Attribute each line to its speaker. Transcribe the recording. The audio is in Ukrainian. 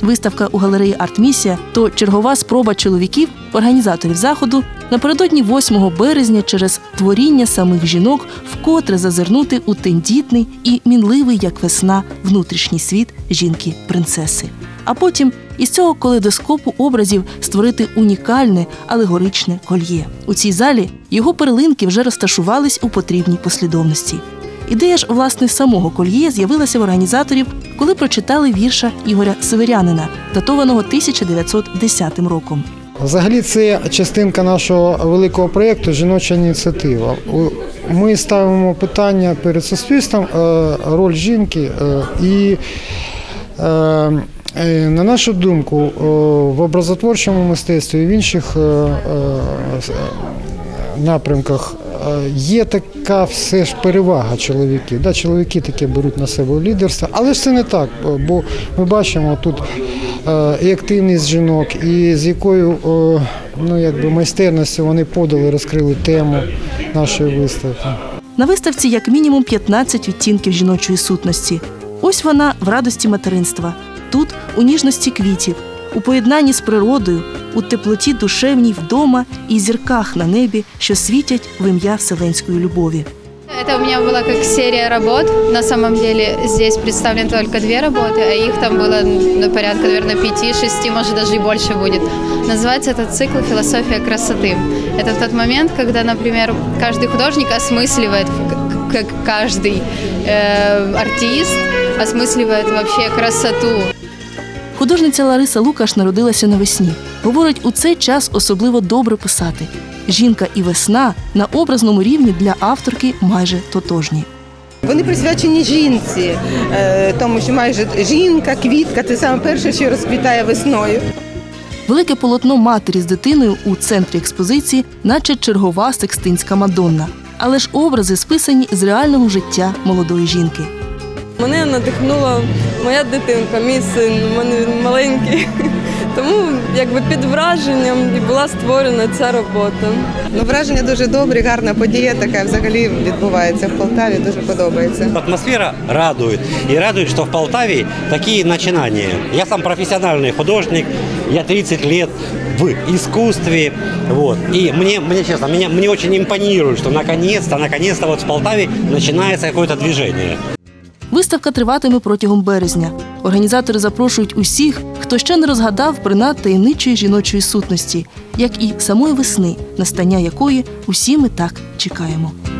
Speaker 1: Виставка у галереї «Артмісія» – то чергова спроба чоловіків, організаторів заходу, напередодні 8 березня через творіння самих жінок вкотре зазирнути у тендітний і мінливий, як весна, внутрішній світ жінки-принцеси. А потім із цього калейдоскопу образів створити унікальне алегоричне кольє. У цій залі його перлинки вже розташувались у потрібній послідовності. Ідея ж, власне, самого кольє з'явилася в організаторів, коли прочитали вірша Ігоря Северянина, датованого 1910 роком.
Speaker 2: Взагалі це частинка нашого великого проєкту «Жіноча ініціатива». Ми ставимо питання перед суспільством, роль жінки і, на нашу думку, в образотворчому мистецтві і в інших напрямках є така все ж перевага чоловіків. Да, чоловіки таке беруть на себе лідерство, але ж це не так, бо ми бачимо тут і активність жінок, і з якою майстерністю вони подали, розкрили тему нашої виставки.
Speaker 1: На виставці як мінімум 15 відтінків жіночої сутності. Ось вона в радості материнства. Тут у ніжності квітів, у поєднанні з природою, у теплоті душевній вдома і зірках на небі, що світять в ім'я вселенської любові.
Speaker 3: Это у меня была как серия работ. На самом деле здесь представлены только 2 работы, а их там было порядка, наверное, 5-6, может даже и больше будет. Называется этот цикл «Философия красоты». Это в тот момент, когда, например, каждый художник осмысливает, как каждый артист осмысливает вообще красоту.
Speaker 1: Художниця Лариса Лукаш народилася навесні. Говорить, у цей час особливо добре писати. Жінка і весна на образному рівні для авторки майже тотожні.
Speaker 4: Вони присвячені жінці, тому що майже жінка, квітка – це саме перше, що розквітає весною.
Speaker 1: Велике полотно матері з дитиною у центрі експозиції, наче чергова Секстинська Мадонна. Але ж образи списані з реального життя молодої жінки.
Speaker 5: Мене надихнула моя дитинка, мій син, у мене він маленький. Тому під враженням і була створена ця робота.
Speaker 4: Враження дуже добрі, гарна подія така взагалі відбувається в Полтаві, дуже подобається.
Speaker 6: Атмосфера радует. И радует, что в Полтаве такие начинания. Я сам профессиональный художник, я 30 лет в искусстве. Вот. И мне честно, мне очень импонирует, что наконец-то вот в Полтаве начинается какое-то движение.
Speaker 1: Виставка триватиме протягом березня. Організатори запрошують усіх, хто ще не розгадав принад таємничої жіночої сутності, як і самої весни, настання якої усі ми так чекаємо.